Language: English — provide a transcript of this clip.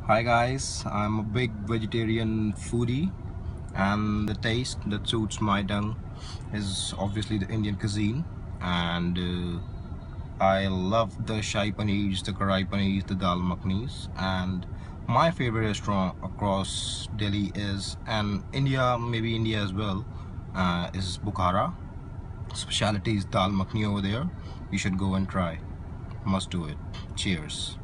Hi guys, I'm a big vegetarian foodie and the taste that suits my tongue is obviously the Indian cuisine, and I love the shahi paneers, the karai paneers, the dal makhnis, and my favorite restaurant across Delhi is, and India, maybe India as well, is Bukhara. Specialty is dal makhni over there. You should go and try. Must do it. Cheers.